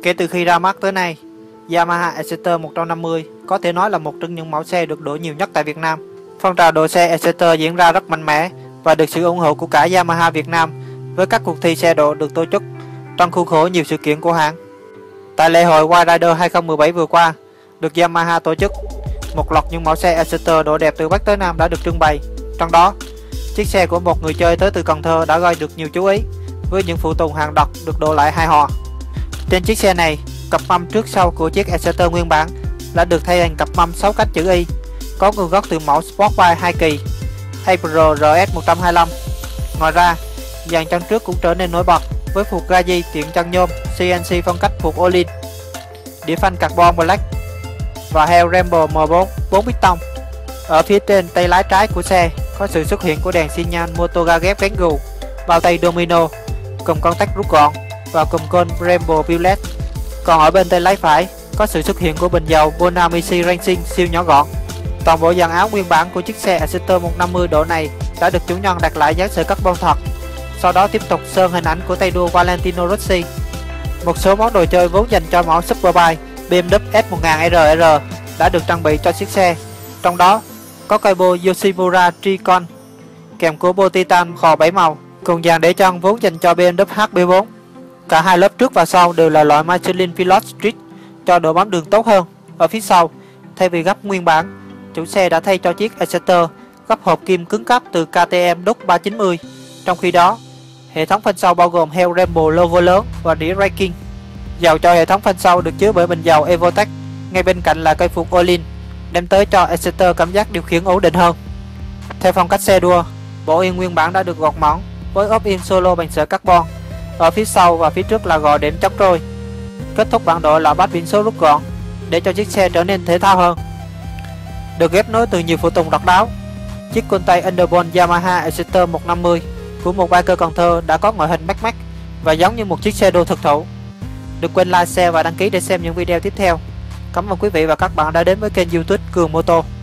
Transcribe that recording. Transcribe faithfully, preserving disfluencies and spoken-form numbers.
Kể từ khi ra mắt tới nay, Yamaha Exciter một trăm năm mươi có thể nói là một trong những mẫu xe được đổi nhiều nhất tại Việt Nam. Phong trào đổi xe Exciter diễn ra rất mạnh mẽ và được sự ủng hộ của cả Yamaha Việt Nam, với các cuộc thi xe độ được tổ chức trong khuôn khổ nhiều sự kiện của hãng. Tại lễ hội Wild Rider hai không một bảy vừa qua, được Yamaha tổ chức, một loạt những mẫu xe Exciter độ đẹp từ Bắc tới Nam đã được trưng bày. Trong đó, chiếc xe của một người chơi tới từ Cần Thơ đã gây được nhiều chú ý với những phụ tùng hàng độc được độ lại hài hòa. Trên chiếc xe này, cặp mâm trước sau của chiếc Exciter nguyên bản đã được thay thành cặp mâm sáu cách chữ Y, có nguồn gốc từ mẫu Sportback hai kỳ Hyper R S một trăm hai mươi lăm. Ngoài ra, dàn chân trước cũng trở nên nổi bật với phuộc Gazi tiện chân nhôm xê en xê phong cách phuộc Olin, đĩa phanh carbon black và heo Rambo M bốn bốn piston. Ở phía trên tay lái trái của xe có sự xuất hiện của đèn xi nhan motor ga ghép cánh gù, bao tay domino, cùng con tách rút gọn và cùm côn Rambo Violet. Còn ở bên tay lái phải có sự xuất hiện của bình dầu Bonamici Racing siêu nhỏ gọn. Toàn bộ dàn áo nguyên bản của chiếc xe Exciter một trăm năm mươi độ này đã được chủ nhân đặt lại dán sợi carbon thật, sau đó tiếp tục sơn hình ảnh của tay đua Valentino Rossi. Một số món đồ chơi vốn dành cho mẫu Superbike bê em vê S một nghìn R R đã được trang bị cho chiếc xe, trong đó có cây bô Yoshimura Tricon kèm của bô titan khò bảy màu, cùng dàn để chân vốn dành cho bê em vê H B bốn. Cả hai lớp trước và sau đều là loại Michelin Pilot Street cho độ bám đường tốt hơn. Ở phía sau, thay vì gấp nguyên bản, chủ xe đã thay cho chiếc Exciter gấp hộp kim cứng cáp từ K T M Dux ba chín mươi. Trong khi đó, hệ thống phanh sau bao gồm heo Rambo logo lớn và đĩa Raking. Dầu cho hệ thống phanh sau được chứa bởi bình dầu Evotech, ngay bên cạnh là cây phuộc Olin, đem tới cho Exciter cảm giác điều khiển ổn định hơn. Theo phong cách xe đua, bộ yên nguyên bản đã được gọt mỏng với ốp yên solo bằng sợi carbon. Ở phía sau và phía trước là gò đệm chống trôi. Kết thúc bản đồ là bát biển số rút gọn để cho chiếc xe trở nên thể thao hơn. Được ghép nối từ nhiều phụ tùng độc đáo, chiếc côn tay Underbone Yamaha Exciter một trăm năm mươi của một biker Cần Thơ đã có ngoại hình mắc mắc và giống như một chiếc xe đua thực thụ. Đừng quên like, share và đăng ký để xem những video tiếp theo. Cảm ơn quý vị và các bạn đã đến với kênh YouTube Cường Mô Tô.